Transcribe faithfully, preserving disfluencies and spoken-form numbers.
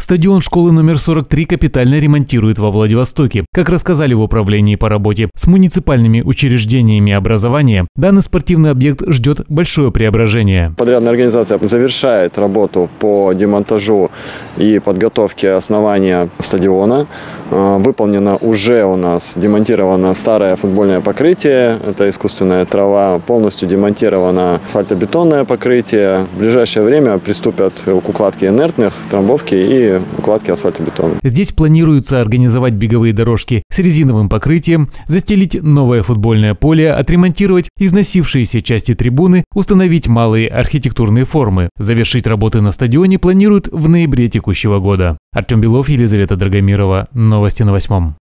Стадион школы номер сорок три капитально ремонтируют во Владивостоке. Как рассказали в управлении по работе с муниципальными учреждениями образования, данный спортивный объект ждет большое преображение. Подрядная организация завершает работу по демонтажу и подготовке основания стадиона. Выполнено уже у нас, демонтировано старое футбольное покрытие, это искусственная трава, полностью демонтировано асфальтобетонное покрытие. В ближайшее время приступят к укладке инертных, трамбовки и укладки асфальтобетона. Здесь планируется организовать беговые дорожки с резиновым покрытием, застелить новое футбольное поле, отремонтировать износившиеся части трибуны, установить малые архитектурные формы. Завершить работы на стадионе планируют в ноябре текущего года. Артем Белов, Елизавета Драгомирова. Новости на восьмом.